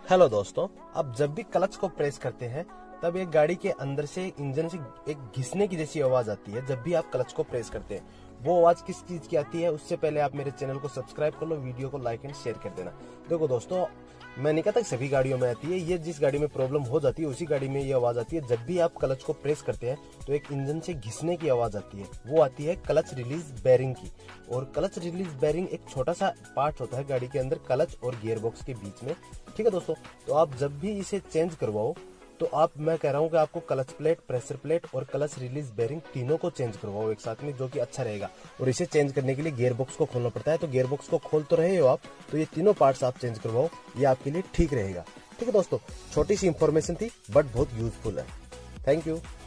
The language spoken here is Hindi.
हेलो दोस्तों, आप जब भी क्लच को प्रेस करते हैं तब एक गाड़ी के अंदर से इंजन से एक घिसने की जैसी आवाज आती है। जब भी आप क्लच को प्रेस करते हैं वो आवाज किस चीज की आती है, उससे पहले आप मेरे चैनल को सब्सक्राइब कर लो, वीडियो को लाइक एंड शेयर कर देना। देखो दोस्तों, मैं नहीं कहता सभी गाड़ियों में आती है, ये जिस गाड़ी में प्रॉब्लम हो जाती है उसी गाड़ी में ये आवाज आती है। जब भी आप क्लच को प्रेस करते हैं तो एक इंजन से घिसने की आवाज आती है, वो आती है क्लच रिलीज बेरिंग की। और क्लच रिलीज बेरिंग एक छोटा सा पार्ट होता है गाड़ी के अंदर क्लच और गियर बॉक्स के बीच में। ठीक है दोस्तों, तो आप जब भी इसे चेंज करवाओ तो मैं कह रहा हूँ कि आपको क्लच प्लेट, प्रेशर प्लेट और क्लच रिलीज बेरिंग तीनों को चेंज करवाओ एक साथ में, जो कि अच्छा रहेगा। और इसे चेंज करने के लिए गियर बॉक्स को खोलना पड़ता है, तो गियर बॉक्स को खोल तो रहे हो आप, तो ये तीनों पार्ट्स आप चेंज करवाओ, ये आपके लिए ठीक रहेगा। ठीक है दोस्तों, छोटी सी इंफॉर्मेशन थी बट बहुत यूजफुल है। Thank you.